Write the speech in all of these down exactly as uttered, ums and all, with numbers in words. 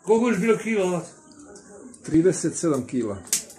Koliko je bilo kila? trideset sedam kila.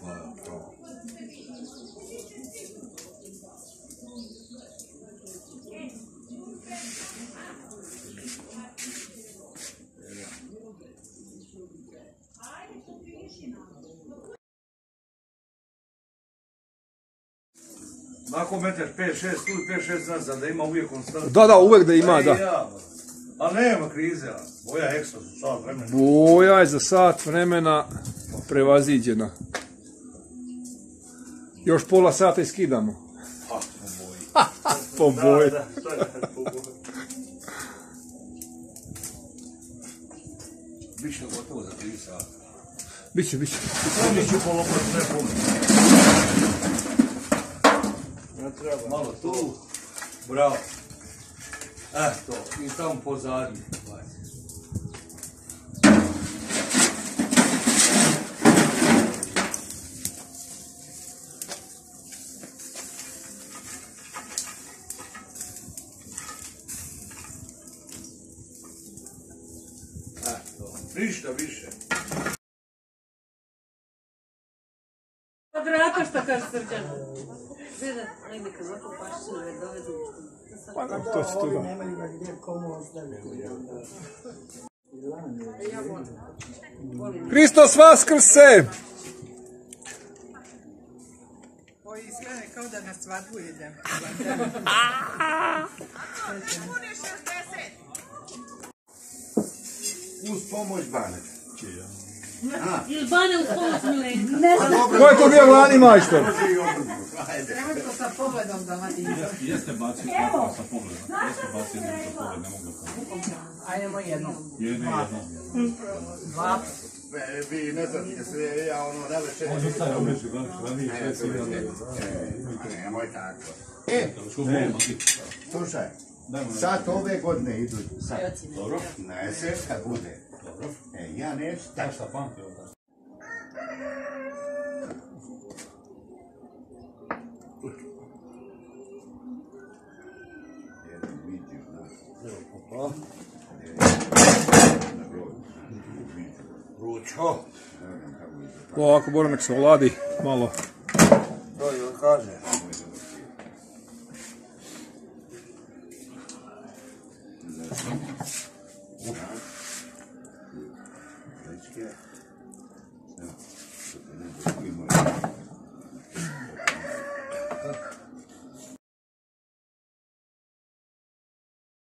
Ako meteš pet šest tu i pet šest nazad, da ima uvijek konstantno. Da, da, uvijek da ima, da. Ali nema krize, boja ekstra za sat vremena. Boja je za sat vremena prevaziđena. Još pola sata i skidamo. Ha, po boji. Po boji. Da, da, po boji. Biće gotovo za tri sata. Biće, biće. Biće polopati sve puno. Malo tu, bravo. Eto, i tamo pozadnje. Eto, ništa više. Kvadrata što kaže Srđan. Zeda, ajde kad zakupaš sve, dovedu. Pa da, to će tu da. Nemaju ga gdje komu ostaviti. Hristos vaskrse! Ovo izgleda kao da na svadbu idem. Uz pomoć Bane. Ili Bane uz pomoć Milenka. Ko je to bio glavni majstor? Nemoj to sa pogledom da vadi. Jeste bacio tako sa pogledom. Jeste bacio jedno sa pogledom, ne mogu tako. Ajdemo jedno. Jedno i jedno. Dva. Vi ne znate sve, ja ono ne veće. On je taj običaj, glavni sve si jedan. Nemoj tako. E, slušaj, sad ove godine idu, sad. Dobro. Ne se kad bude. Dobro. E, ja neću tako. Šta pamti ovo tako? Ručo. Ovako, Bora, nek se oladi malo. To je kaže.